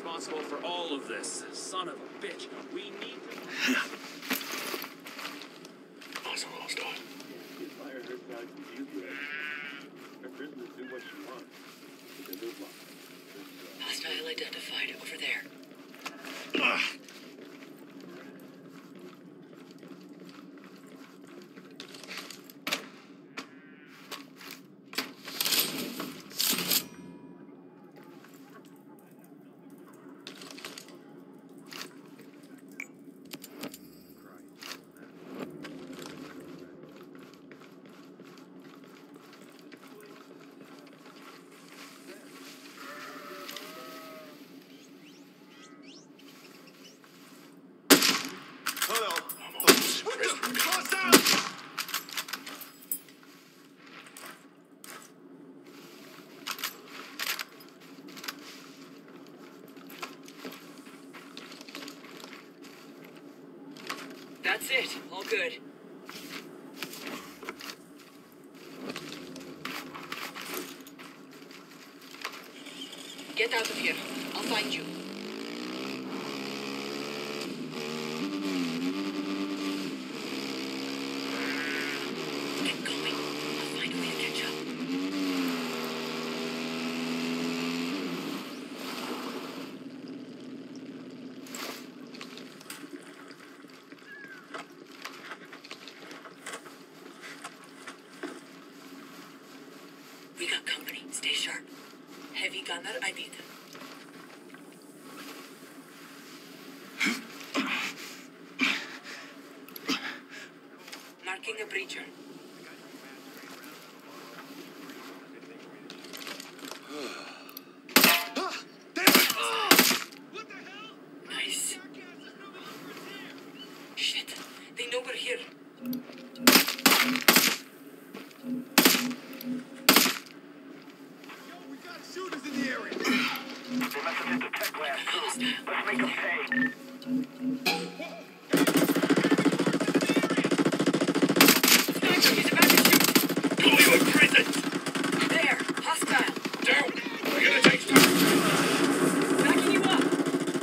responsible for all of this. Son of a bitch. We need to... Oswald's done. Fire her side from you, Greg. Her prisoners do what she wants. But they live long. Hostile identified over there. That's it. All good. Get out of here. I'll find you. Get going. I'll find a way to catch up. We got company. Stay sharp. Heavy gunner ID. Marking a breacher. Nice. Shit. They know we're here. Shooters in the area. They must have hit the tech lab too. Let's make them pay. Sniper, he's about to shoot. Call you in prison. There. Hostile. Down. We're gonna take time. Backing you up.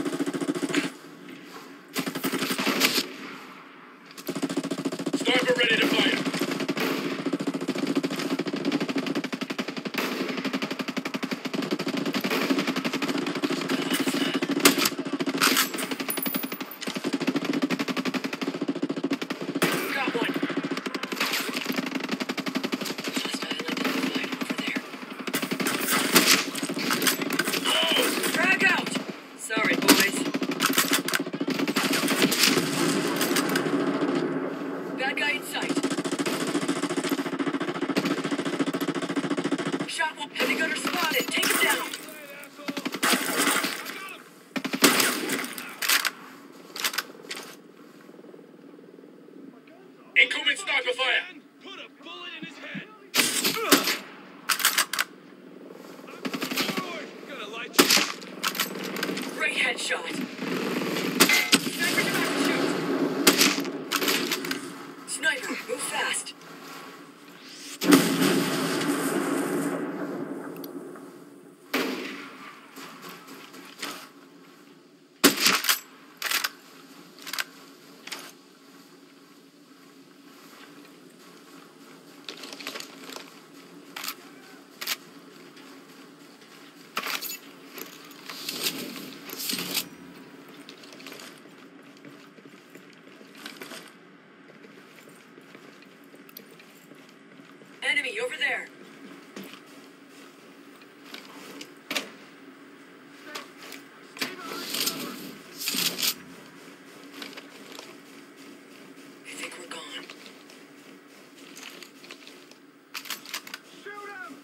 Sniper ready to fire. Got one. Hostile identified over there. Drag out. Sorry, boys. Bad guy in sight. Shot one. Heavy gunner spotted. Take him down. Incoming sniper fire. Put a bullet in his head. Gonna light you. Great headshot. Sniper's about to shoot. Sniper, move fast. Enemy over there. I think we're gone. Shoot him.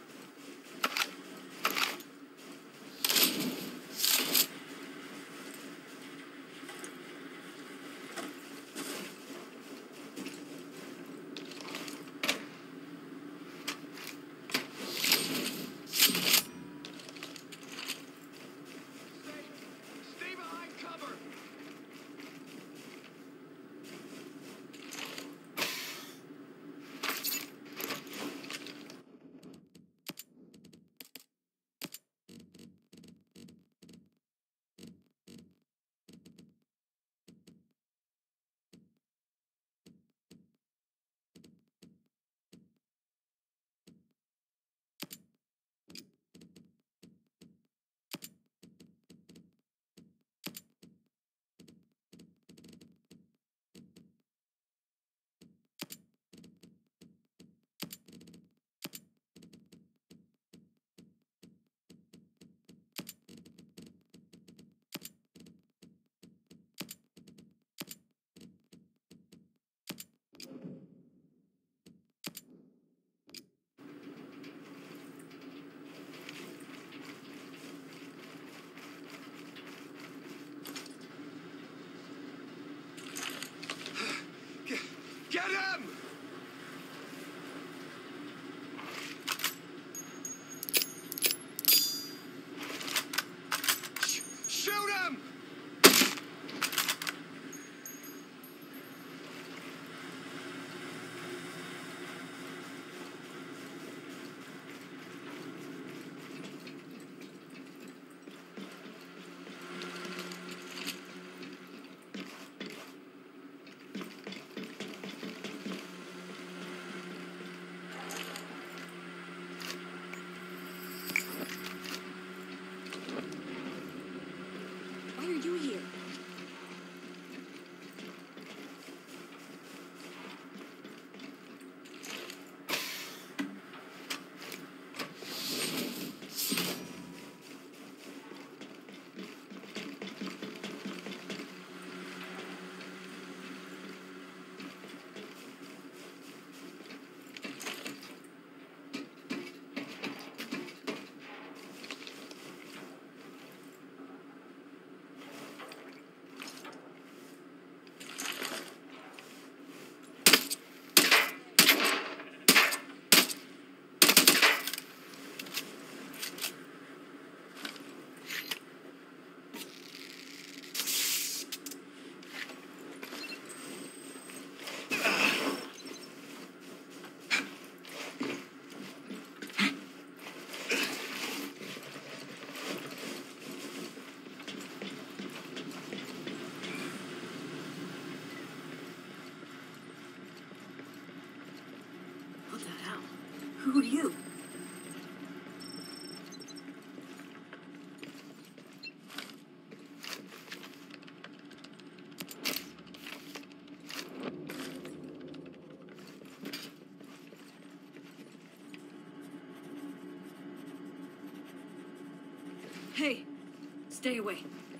Hey, stay away.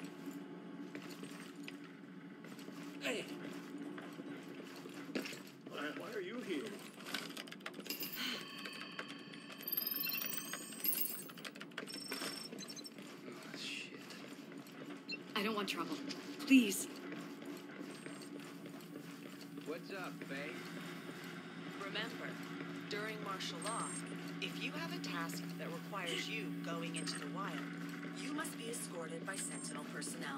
Hey! Why are you here? Oh, shit. I don't want trouble. Please. What's up, Faye? Remember, during martial law, if you have a task that requires you going into the wild, you must be escorted by Sentinel personnel.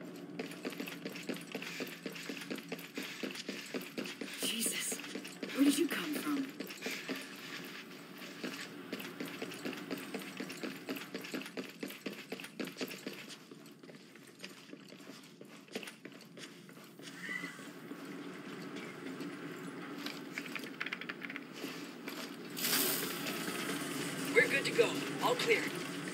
Jesus, where did you come from? We're good to go. All clear.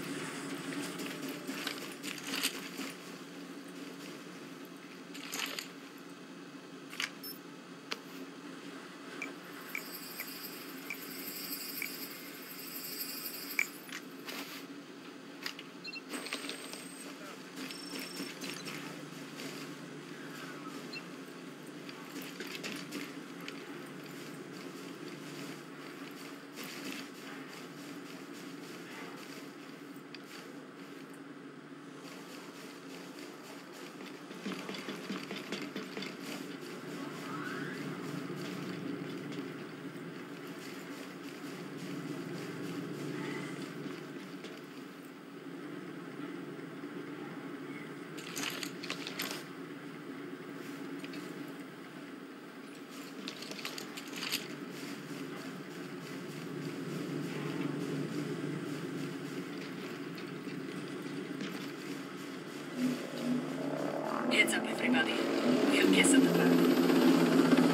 Heads up, everybody. We have guests at the back.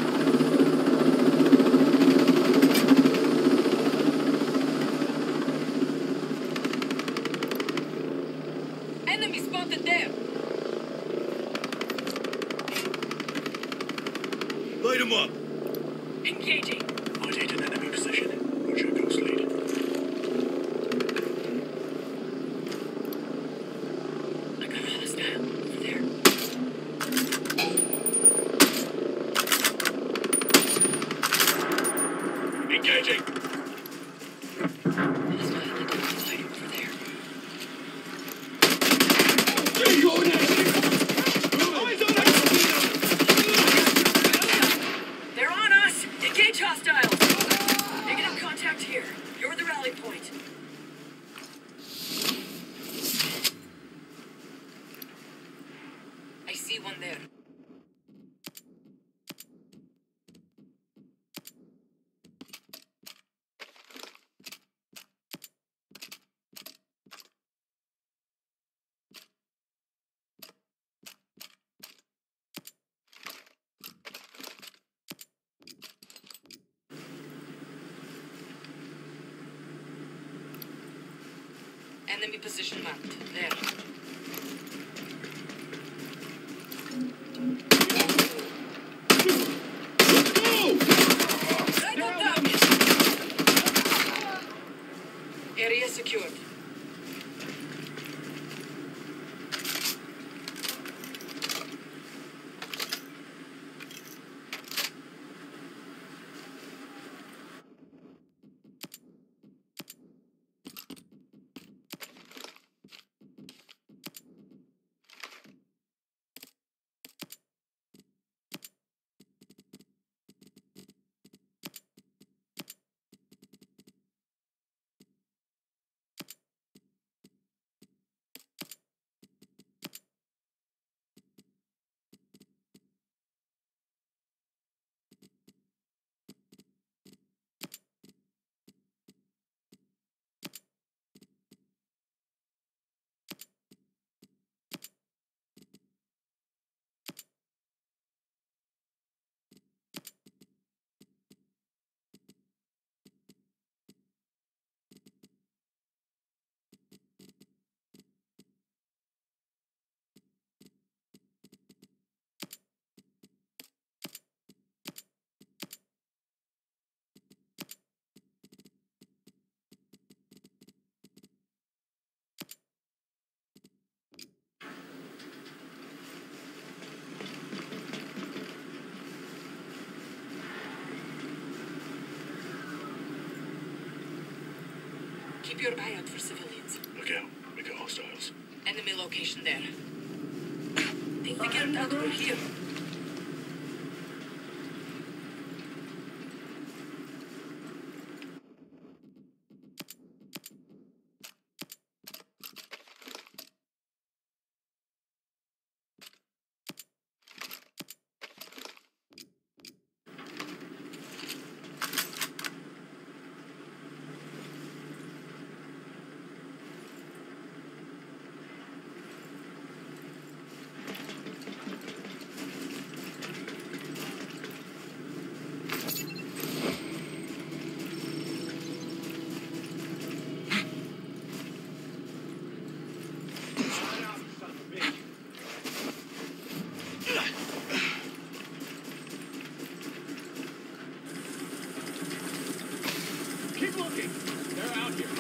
Enemy spotted there! Light him up! Engaging. Eyes an enemy position. Roger, Ghost Lead. I got a hostile over there. Engaging. Hostile identified over there. They're on us! Engage hostiles! Negative contact here. You're the rally point. I see one there. Enemy position mapped. There. I got damage. Area secured. Keep your eye out for civilians. Look out. We got hostiles. Enemy location there. They figured out we're here. Keep looking. They're out here.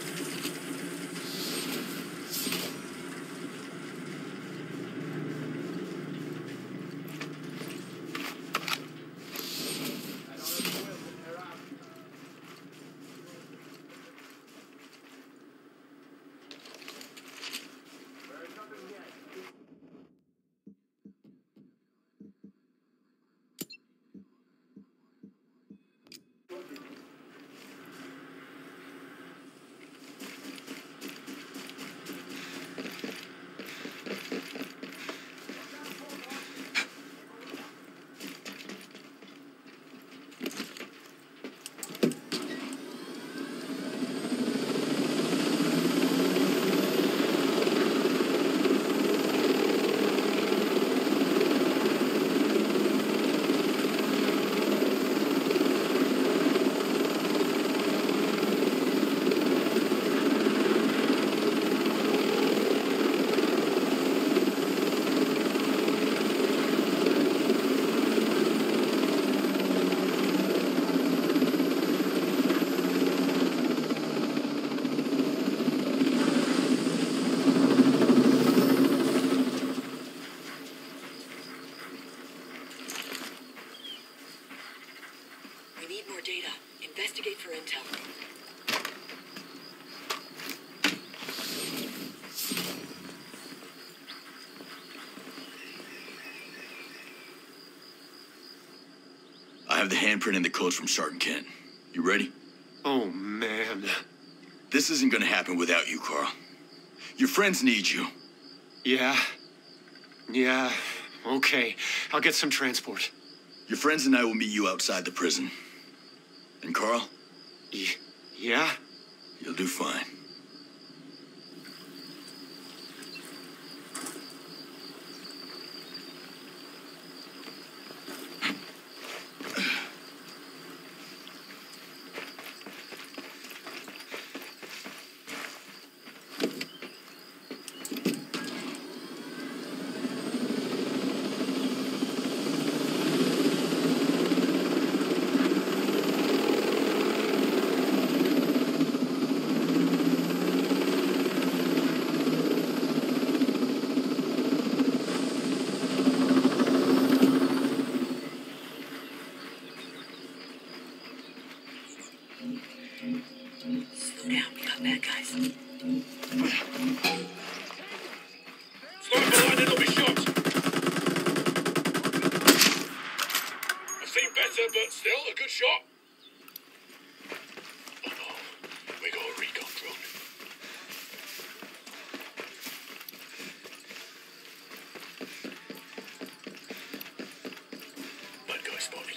Data. Investigate for intel. I have the handprint and the codes from Sergeant Kent. You ready? Oh, man. This isn't gonna happen without you, Carl. Your friends need you. Yeah. Yeah. Okay. I'll get some transport. Your friends and I will meet you outside the prison. And Carl? Yeah? You'll do fine. Slow down, we got bad guys. Sniper line, it'll be shot. I've seen better, but still a good shot. Oh no, we got a recon drone. Bad guy spotted.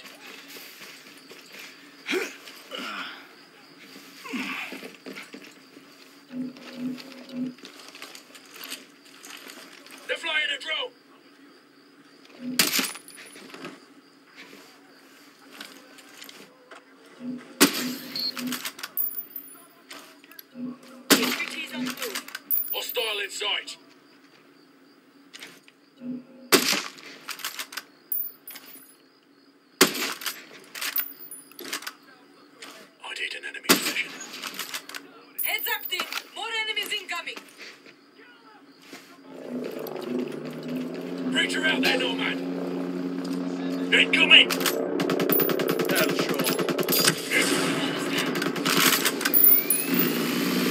They're flying a drone. HVT's on the move. Hostile in sight. I did an enemy possession. Heads up, team. More enemies incoming. Breacher out there, Nomad. Incoming. That'll show.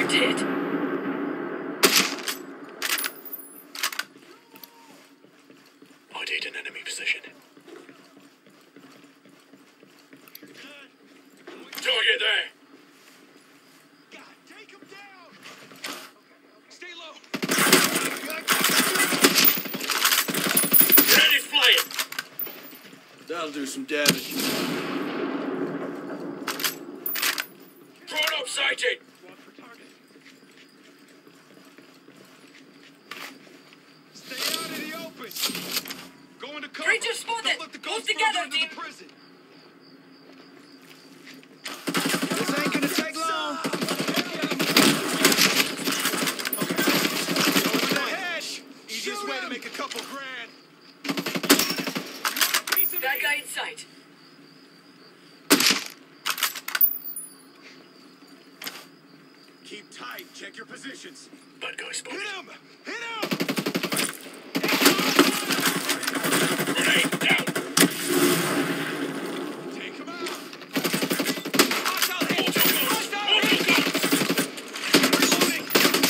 Confirmed hit. Audit an enemy position. Target there. Take him down! Stay low! Ready, flying. That'll do some damage. Drone up sighted. Watch for target. Stay out of the open! Go into cover! Creature spotted! Don't let the Move ghost together, further into team! the prison. This ain't gonna take long! Over the head! Easiest way to make a couple grand. Bad guy in sight. Keep tight. Check your positions. Bad guy spotted. Hit him! Hit him! Grenade down. Take him out! Hostile hit! Auto guns. Hostile Auto hit! guns. Reloading!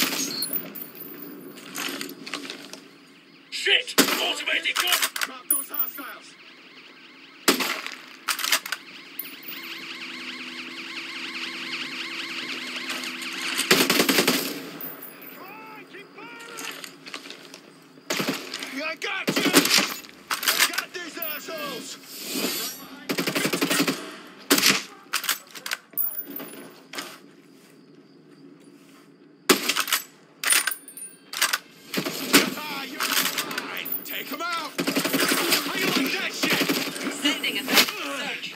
Shit. Automated gun. Drop those hostiles! I got you! I got these assholes! Ah, you're fine! Take him out! How you like that shit? Sending a search.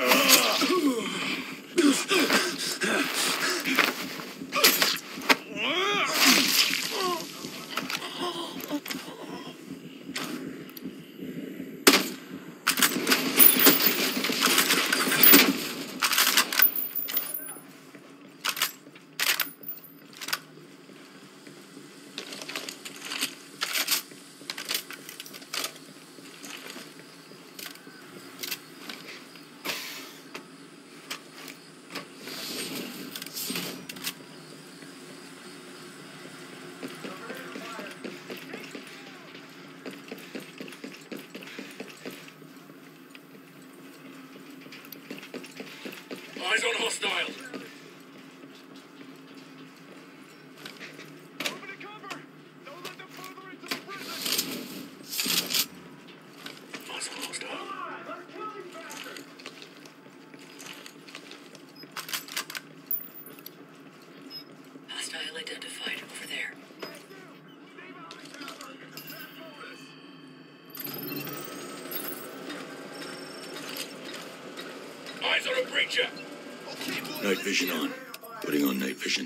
Eyes on hostile. Open the cover! Don't let them further into the prison! Eyes on hostile. Let's kill these bastards! Hostile identified over there. Eyes on a breacher. Okay, boys, Night vision on. Putting on night vision.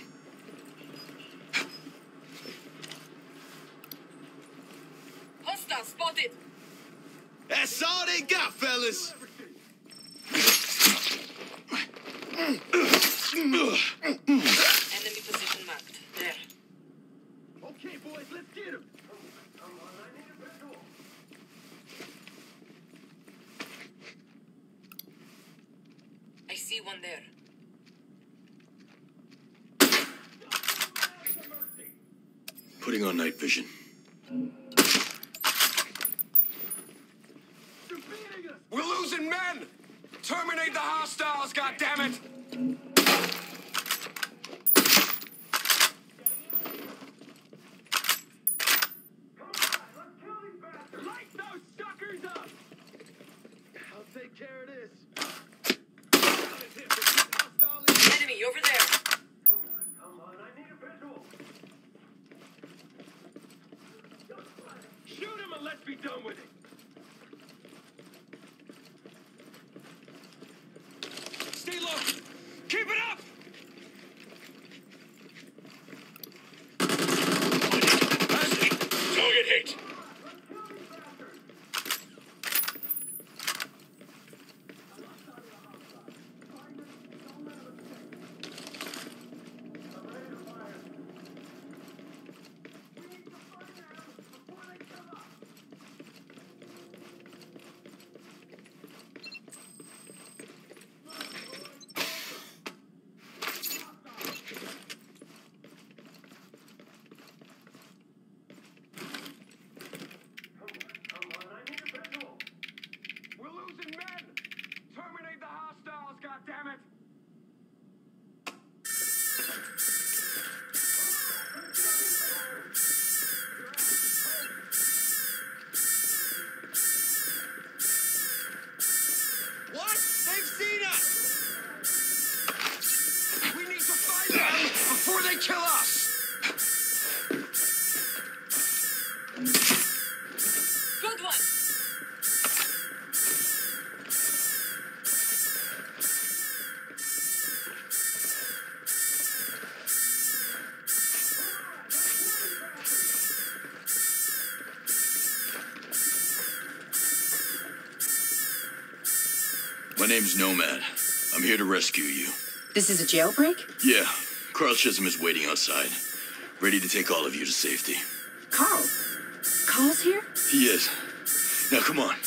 Hostile spotted! that's all they got, fellas! Enemy position mapped. There. Okay, boys, let's get him! I see one there. Putting on night vision. We're losing men! Terminate the hostiles, goddammit! Light those suckers up! I'll take care of this. Enemy over there. Come on, I need a visual. Shoot him and let's be done with it. Stay low. Keep it up. Target hit. before they kill us! Good one! My name's Nomad. I'm here to rescue you. This is a jailbreak? Yeah, Carl Chisholm is waiting outside, ready to take all of you to safety. Carl? Carl's here? He is. Now come on.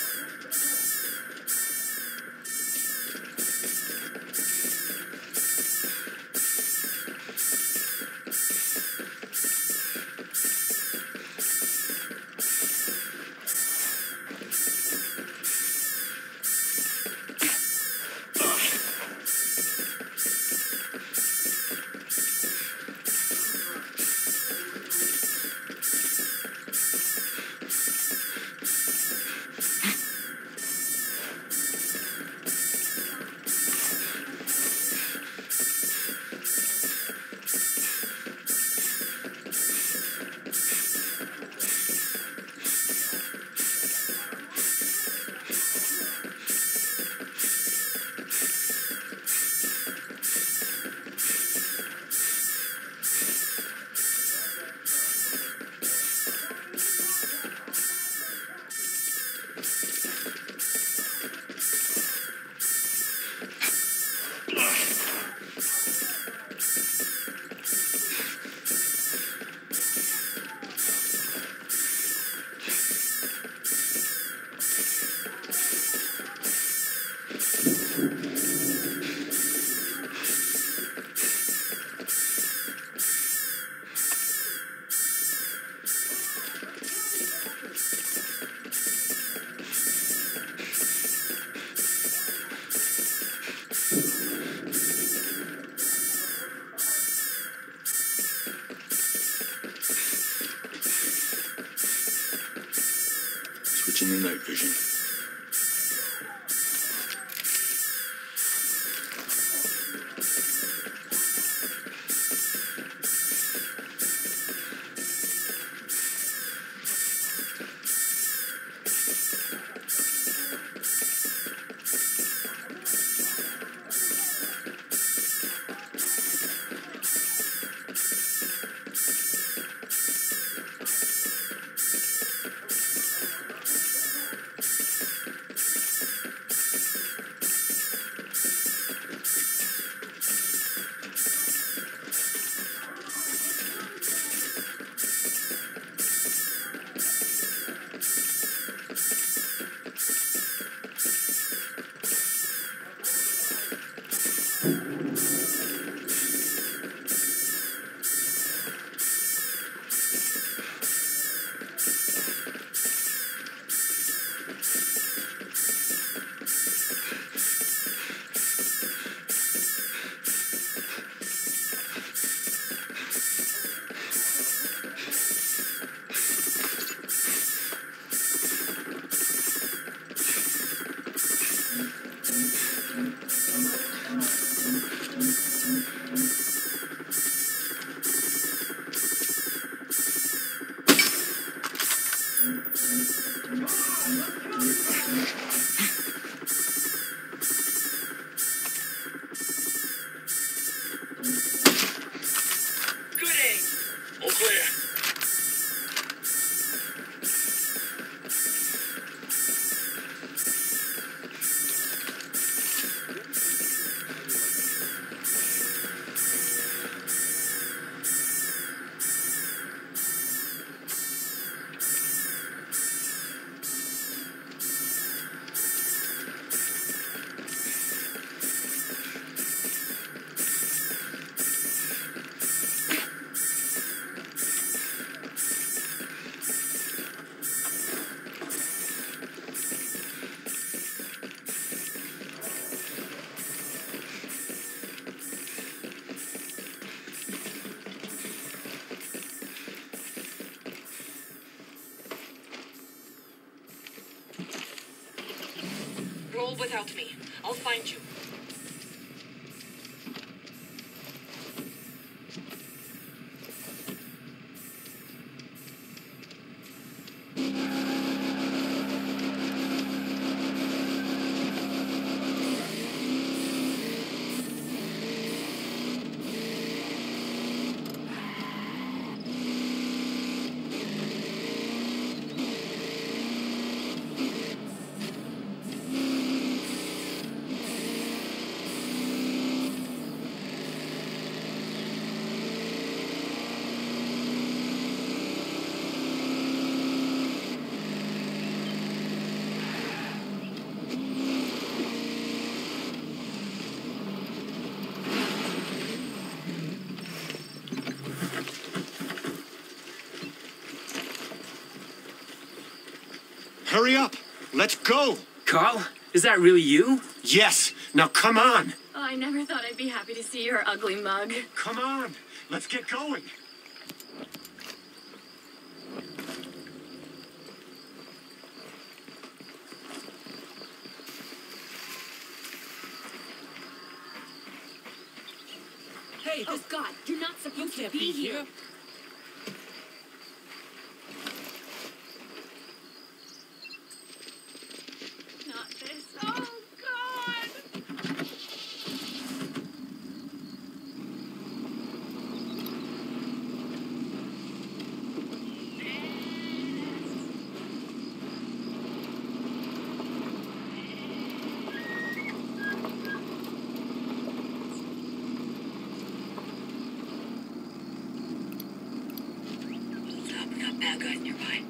Switching the night vision. Roll without me. I'll find you. Hurry up. Let's go. Carl, is that really you? Yes. Now come on. Oh, I never thought I'd be happy to see your ugly mug. Come on. Let's get going. Hey, oh God, you're not supposed to be here. Not this. Oh God! We got bad guys nearby.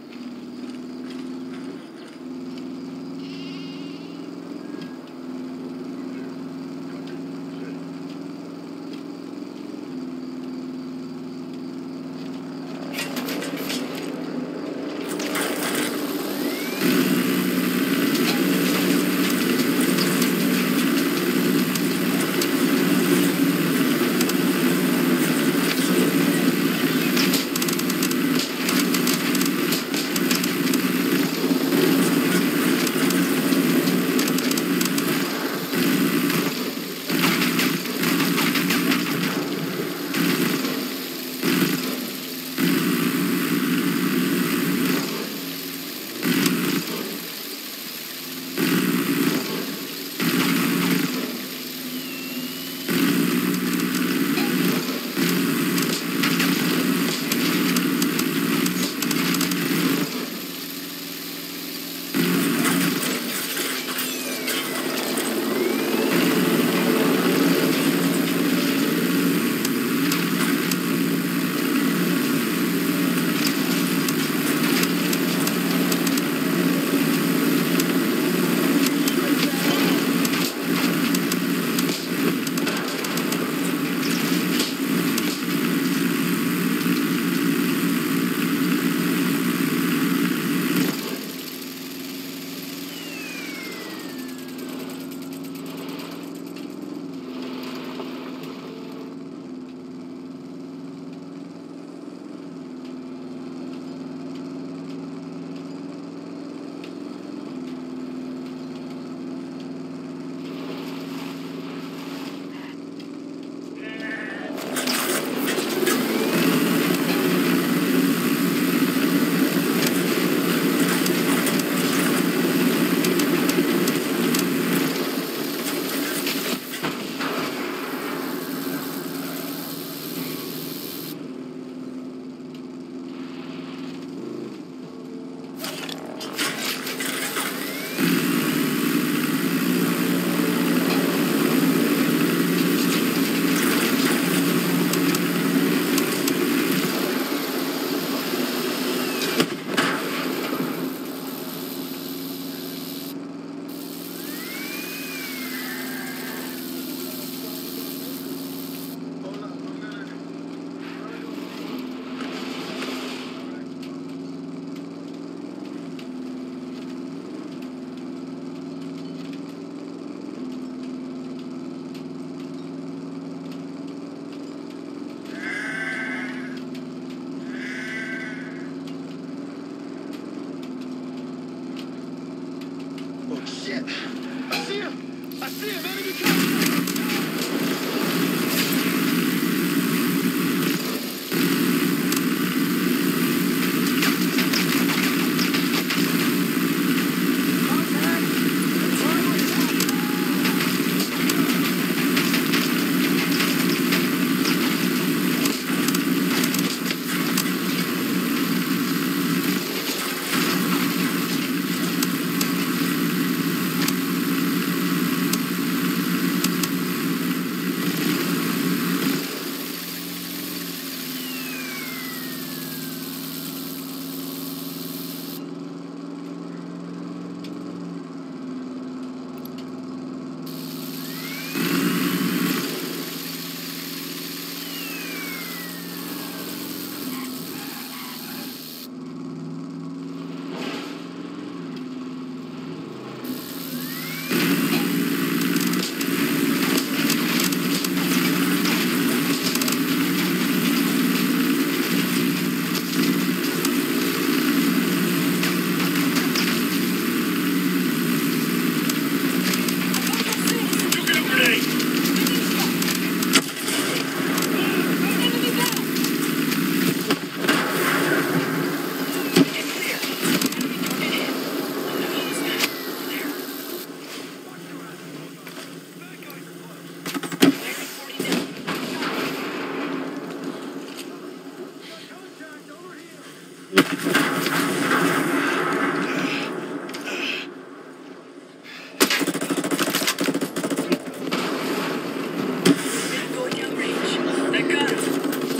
Going downrange. That got him.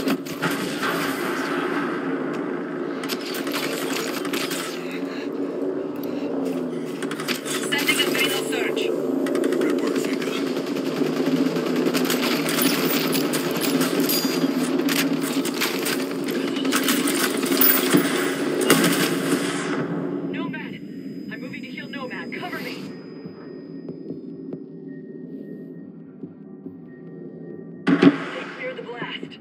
Sending a fatal surge. Good work, Finka. Nomad! I'm moving to heal Nomad. Cover me! Stay clear of the blast.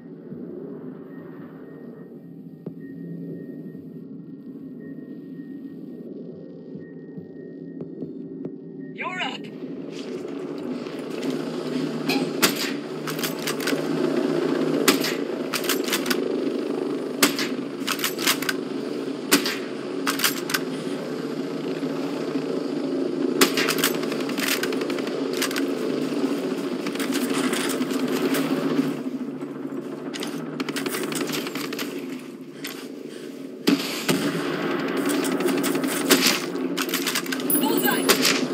You're up! Bullseye!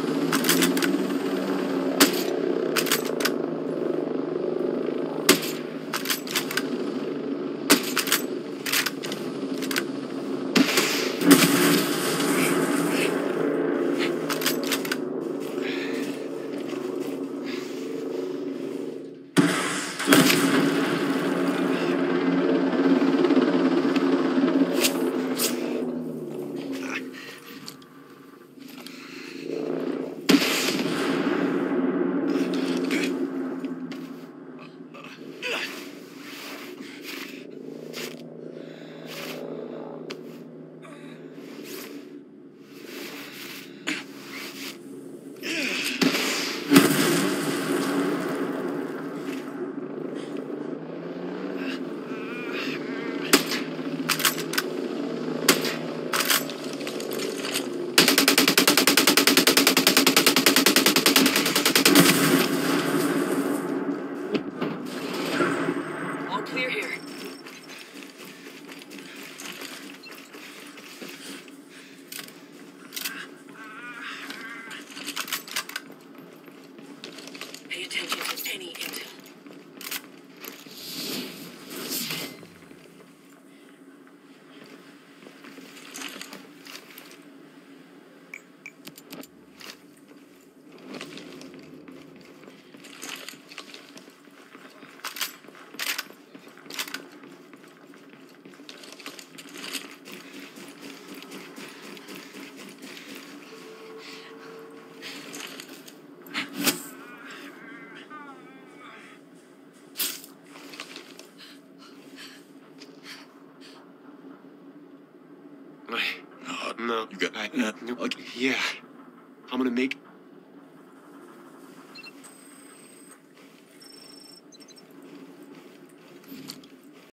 All clear here. Pay attention to any intel. No. You got... Yeah. I'm gonna make